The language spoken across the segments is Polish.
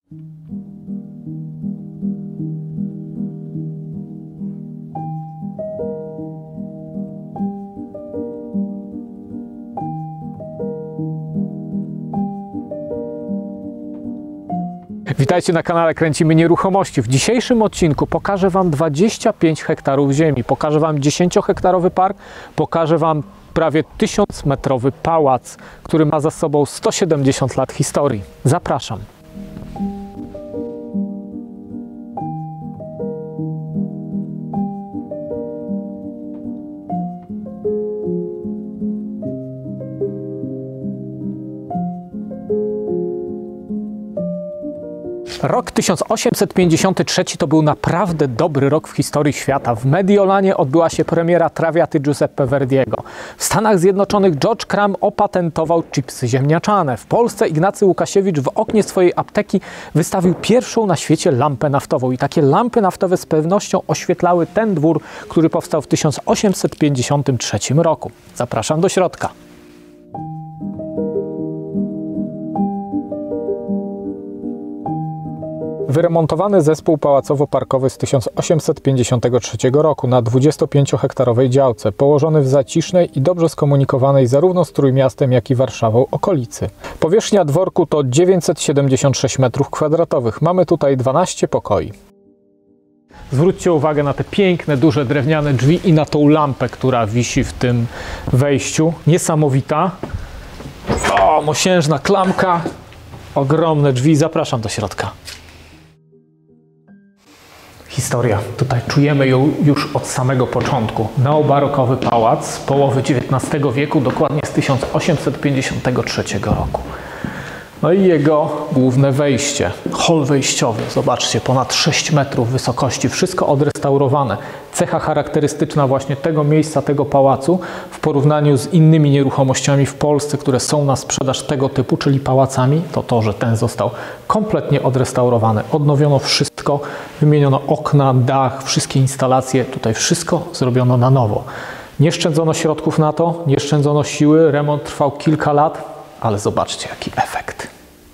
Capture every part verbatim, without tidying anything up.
Witajcie na kanale Kręcimy Nieruchomości. W dzisiejszym odcinku pokażę Wam dwadzieścia pięć hektarów ziemi, pokażę Wam dziesięciohektarowy park, pokażę Wam prawie tysiącmetrowy pałac, który ma za sobą sto siedemdziesiąt lat historii. Zapraszam. Rok tysiąc osiemset pięćdziesiąty trzeci to był naprawdę dobry rok w historii świata. W Mediolanie odbyła się premiera trawiaty Giuseppe Verdiego. W Stanach Zjednoczonych George Crumb opatentował chipsy ziemniaczane. W Polsce Ignacy Łukasiewicz w oknie swojej apteki wystawił pierwszą na świecie lampę naftową. I takie lampy naftowe z pewnością oświetlały ten dwór, który powstał w tysiąc osiemset pięćdziesiątym trzecim roku. Zapraszam do środka. Wyremontowany zespół pałacowo-parkowy z tysiąc osiemset pięćdziesiątego trzeciego roku na dwudziestopięciohektarowej działce, położony w zacisznej i dobrze skomunikowanej zarówno z Trójmiastem, jak i Warszawą okolicy. Powierzchnia dworku to dziewięćset siedemdziesiąt sześć metrów kwadratowych. Mamy tutaj dwanaście pokoi. Zwróćcie uwagę na te piękne, duże drewniane drzwi i na tą lampę, która wisi w tym wejściu. Niesamowita. O, mosiężna klamka. Ogromne drzwi. Zapraszam do środka. Historia. Tutaj czujemy ją już od samego początku. Neobarokowy pałac z połowy dziewiętnastego wieku, dokładnie z tysiąc osiemset pięćdziesiątego trzeciego roku. No i jego główne wejście, hol wejściowy. Zobaczcie, ponad sześć metrów wysokości, wszystko odrestaurowane. Cecha charakterystyczna właśnie tego miejsca, tego pałacu w porównaniu z innymi nieruchomościami w Polsce, które są na sprzedaż tego typu, czyli pałacami, to to, że ten został kompletnie odrestaurowany. Odnowiono wszystko, wymieniono okna, dach, wszystkie instalacje, tutaj wszystko zrobiono na nowo. Nie szczędzono środków na to, nie szczędzono siły, remont trwał kilka lat, ale zobaczcie jaki efekt.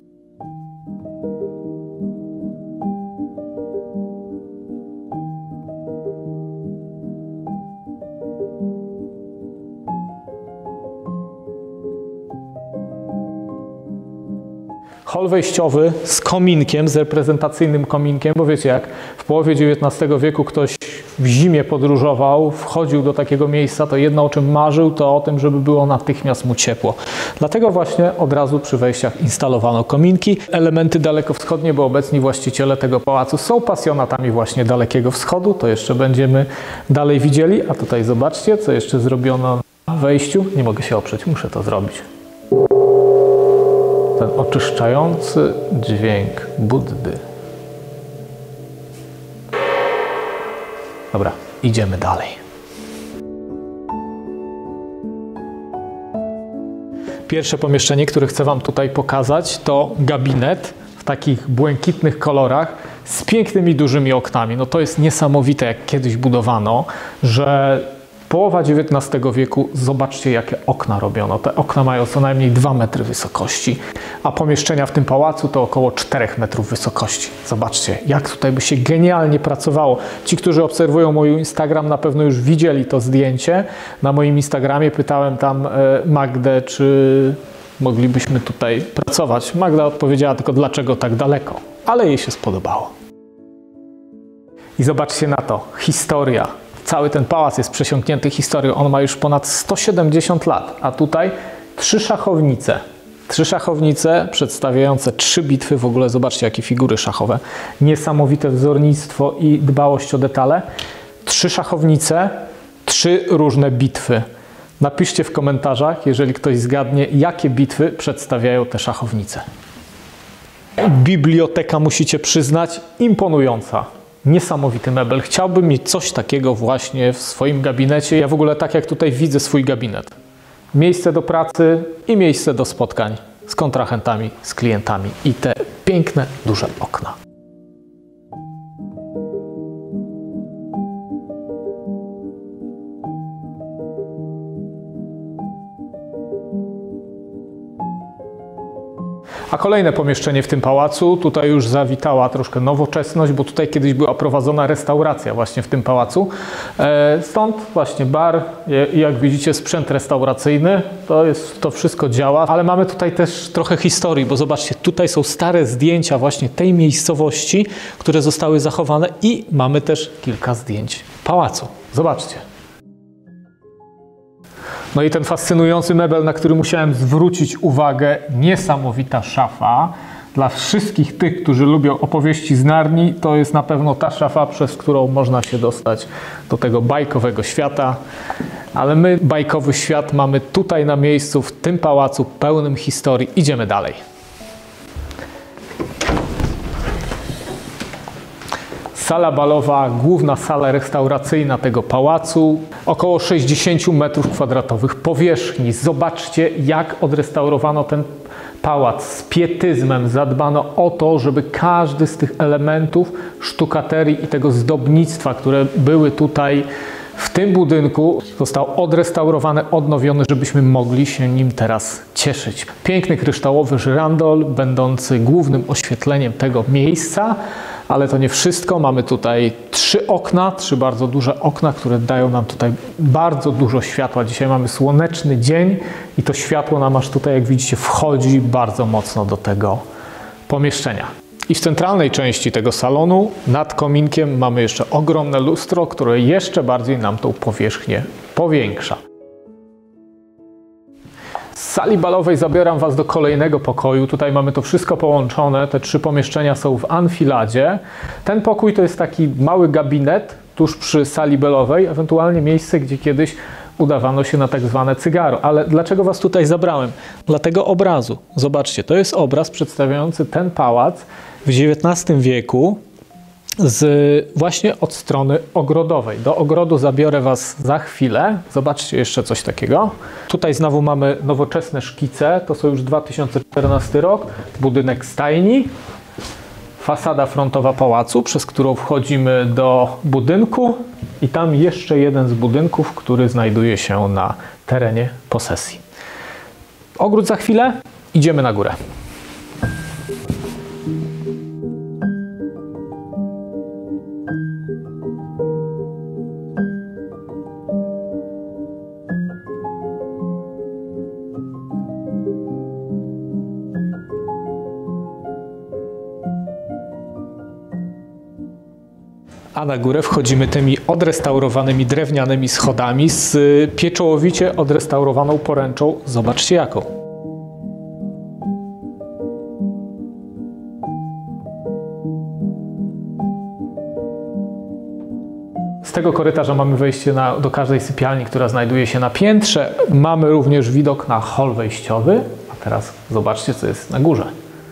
Hol wejściowy z kominkiem, z reprezentacyjnym kominkiem, bo wiecie, jak w połowie dziewiętnastego wieku ktoś w zimie podróżował, wchodził do takiego miejsca, to jedno o czym marzył, to o tym, żeby było natychmiast mu ciepło. Dlatego właśnie od razu przy wejściach instalowano kominki. Elementy dalekowschodnie, bo obecni właściciele tego pałacu są pasjonatami właśnie Dalekiego Wschodu, to jeszcze będziemy dalej widzieli. A tutaj zobaczcie, co jeszcze zrobiono na wejściu. Nie mogę się oprzeć, muszę to zrobić. Ten oczyszczający dźwięk Buddy. Dobra, idziemy dalej. Pierwsze pomieszczenie, które chcę Wam tutaj pokazać, to gabinet w takich błękitnych kolorach z pięknymi, dużymi oknami. No to jest niesamowite, jak kiedyś budowano, że połowa dziewiętnastego wieku, zobaczcie jakie okna robiono. Te okna mają co najmniej dwa metry wysokości, a pomieszczenia w tym pałacu to około czterech metrów wysokości. Zobaczcie, jak tutaj by się genialnie pracowało. Ci, którzy obserwują mój Instagram, na pewno już widzieli to zdjęcie. Na moim Instagramie pytałem tam Magdę, czy moglibyśmy tutaj pracować. Magda odpowiedziała tylko, dlaczego tak daleko, ale jej się spodobało. I zobaczcie na to, historia. Cały ten pałac jest przesiąknięty historią. On ma już ponad sto siedemdziesiąt lat, a tutaj trzy szachownice. Trzy szachownice przedstawiające trzy bitwy. W ogóle zobaczcie, jakie figury szachowe. Niesamowite wzornictwo i dbałość o detale. Trzy szachownice, trzy różne bitwy. Napiszcie w komentarzach, jeżeli ktoś zgadnie, jakie bitwy przedstawiają te szachownice. Biblioteka, musicie przyznać, imponująca. Niesamowity mebel. Chciałbym mieć coś takiego właśnie w swoim gabinecie. Ja w ogóle tak jak tutaj widzę swój gabinet. Miejsce do pracy i miejsce do spotkań z kontrahentami, z klientami i te piękne, duże okna. A kolejne pomieszczenie w tym pałacu. Tutaj już zawitała troszkę nowoczesność, bo tutaj kiedyś była prowadzona restauracja właśnie w tym pałacu. Stąd właśnie bar i jak widzicie sprzęt restauracyjny. To, jest, to wszystko działa, ale mamy tutaj też trochę historii, bo zobaczcie, tutaj są stare zdjęcia właśnie tej miejscowości, które zostały zachowane i mamy też kilka zdjęć pałacu. Zobaczcie. No i ten fascynujący mebel, na który musiałem zwrócić uwagę, niesamowita szafa. Dla wszystkich tych, którzy lubią opowieści z Narni, to jest na pewno ta szafa, przez którą można się dostać do tego bajkowego świata. Ale my bajkowy świat mamy tutaj na miejscu, w tym pałacu pełnym historii. Idziemy dalej. Sala balowa, główna sala restauracyjna tego pałacu, około sześćdziesiąt metrów kwadratowych powierzchni. Zobaczcie, jak odrestaurowano ten pałac z pietyzmem. Zadbano o to, żeby każdy z tych elementów sztukaterii i tego zdobnictwa, które były tutaj w tym budynku, został odrestaurowany, odnowiony, żebyśmy mogli się nim teraz cieszyć. Piękny kryształowy żyrandol, będący głównym oświetleniem tego miejsca. Ale to nie wszystko. Mamy tutaj trzy okna, trzy bardzo duże okna, które dają nam tutaj bardzo dużo światła. Dzisiaj mamy słoneczny dzień i to światło nam aż tutaj, jak widzicie, wchodzi bardzo mocno do tego pomieszczenia. I w centralnej części tego salonu nad kominkiem mamy jeszcze ogromne lustro, które jeszcze bardziej nam tą powierzchnię powiększa. Z sali balowej zabieram Was do kolejnego pokoju. Tutaj mamy to wszystko połączone. Te trzy pomieszczenia są w anfiladzie. Ten pokój to jest taki mały gabinet tuż przy sali balowej, ewentualnie miejsce, gdzie kiedyś udawano się na tak zwane cygaro. Ale dlaczego Was tutaj zabrałem? Dla tego obrazu. Zobaczcie, to jest obraz przedstawiający ten pałac w dziewiętnastym wieku. Z, właśnie od strony ogrodowej. Do ogrodu zabiorę Was za chwilę. Zobaczcie jeszcze coś takiego. Tutaj znowu mamy nowoczesne szkice. To są już dwa tysiące czternasty rok. Budynek stajni. Fasada frontowa pałacu, przez którą wchodzimy do budynku. I tam jeszcze jeden z budynków, który znajduje się na terenie posesji. Ogród za chwilę. Idziemy na górę. A na górę wchodzimy tymi odrestaurowanymi drewnianymi schodami z pieczołowicie odrestaurowaną poręczą. Zobaczcie jaką. Z tego korytarza mamy wejście na, do każdej sypialni, która znajduje się na piętrze. Mamy również widok na hol wejściowy. A teraz zobaczcie, co jest na górze.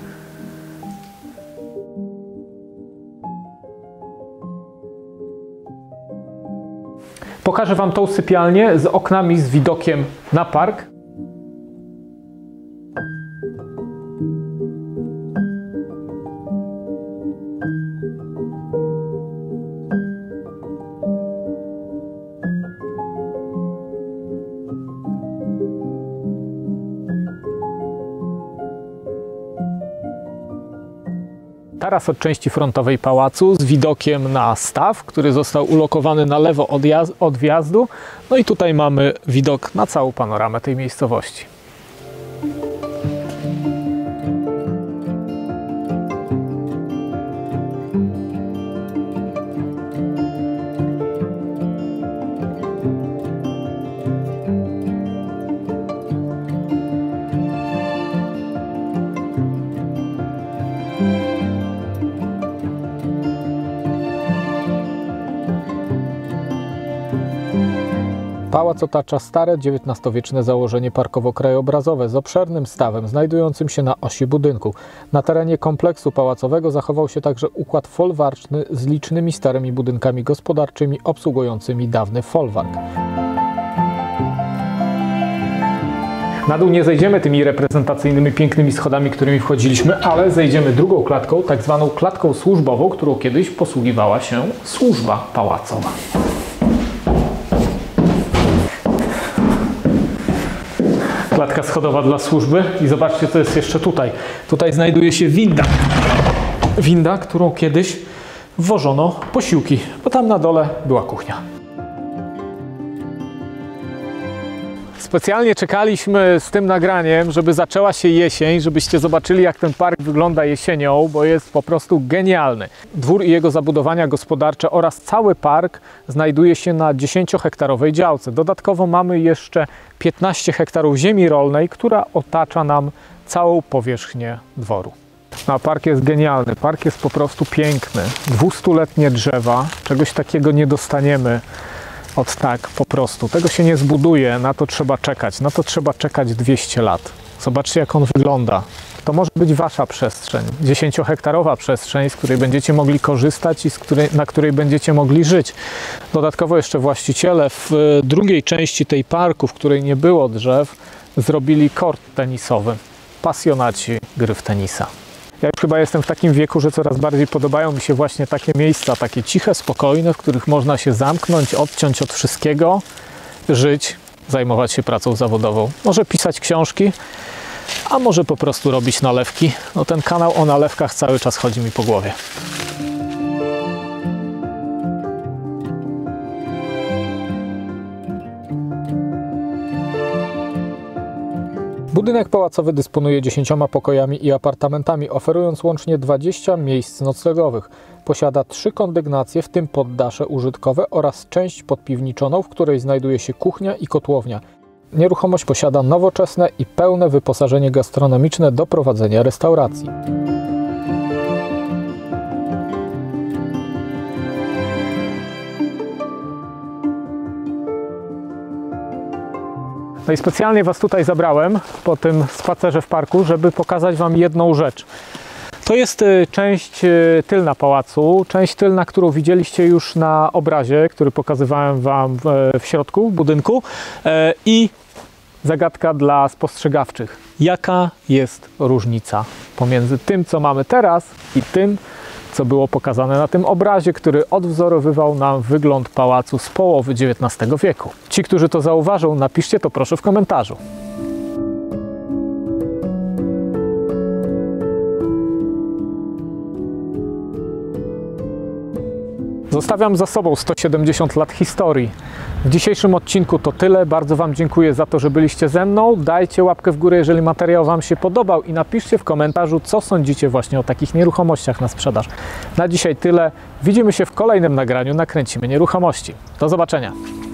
Pokażę Wam tą sypialnię z oknami z widokiem na park. Taras od części frontowej pałacu z widokiem na staw, który został ulokowany na lewo od, od wjazdu. No i tutaj mamy widok na całą panoramę tej miejscowości. Pałac otacza stare dziewiętnastowieczne założenie parkowo-krajobrazowe z obszernym stawem znajdującym się na osi budynku. Na terenie kompleksu pałacowego zachował się także układ folwarczny z licznymi starymi budynkami gospodarczymi obsługującymi dawny folwark. Na dół nie zejdziemy tymi reprezentacyjnymi, pięknymi schodami, którymi wchodziliśmy, ale zejdziemy drugą klatką, tak zwaną klatką służbową, którą kiedyś posługiwała się służba pałacowa. Klatka klatka schodowa dla służby i zobaczcie, co jest jeszcze tutaj. Tutaj znajduje się winda. Winda, którą kiedyś wwożono posiłki, bo tam na dole była kuchnia. Specjalnie czekaliśmy z tym nagraniem, żeby zaczęła się jesień, żebyście zobaczyli, jak ten park wygląda jesienią, bo jest po prostu genialny. Dwór i jego zabudowania gospodarcze oraz cały park znajduje się na dziesięciohektarowej działce. Dodatkowo mamy jeszcze piętnaście hektarów ziemi rolnej, która otacza nam całą powierzchnię dworu. No, park jest genialny, park jest po prostu piękny. dwustuletnie drzewa, czegoś takiego nie dostaniemy od tak po prostu. Tego się nie zbuduje, na to trzeba czekać. Na to trzeba czekać dwieście lat. Zobaczcie, jak on wygląda. To może być wasza przestrzeń, dziesięciohektarowa przestrzeń, z której będziecie mogli korzystać i z której, na której będziecie mogli żyć. Dodatkowo jeszcze właściciele w drugiej części tej parku, w której nie było drzew, zrobili kort tenisowy. Pasjonaci gry w tenisa. Ja już chyba jestem w takim wieku, że coraz bardziej podobają mi się właśnie takie miejsca, takie ciche, spokojne, w których można się zamknąć, odciąć od wszystkiego, żyć, zajmować się pracą zawodową. Może pisać książki, a może po prostu robić nalewki. No ten kanał o nalewkach cały czas chodzi mi po głowie. Budynek pałacowy dysponuje dziesięcioma pokojami i apartamentami, oferując łącznie dwadzieścia miejsc noclegowych. Posiada trzy kondygnacje, w tym poddasze użytkowe oraz część podpiwniczoną, w której znajduje się kuchnia i kotłownia. Nieruchomość posiada nowoczesne i pełne wyposażenie gastronomiczne do prowadzenia restauracji. No i specjalnie Was tutaj zabrałem po tym spacerze w parku, żeby pokazać Wam jedną rzecz. To jest część tylna pałacu, część tylna, którą widzieliście już na obrazie, który pokazywałem Wam w środku budynku, i zagadka dla spostrzegawczych. Jaka jest różnica pomiędzy tym, co mamy teraz, i tym, co było pokazane na tym obrazie, który odwzorowywał nam wygląd pałacu z połowy dziewiętnastego wieku. Ci, którzy to zauważą, napiszcie to proszę w komentarzu. Zostawiam za sobą sto siedemdziesiąt lat historii. W dzisiejszym odcinku to tyle. Bardzo Wam dziękuję za to, że byliście ze mną. Dajcie łapkę w górę, jeżeli materiał Wam się podobał, i napiszcie w komentarzu, co sądzicie właśnie o takich nieruchomościach na sprzedaż. Na dzisiaj tyle. Widzimy się w kolejnym nagraniu Nakręcimy Nieruchomości. Do zobaczenia.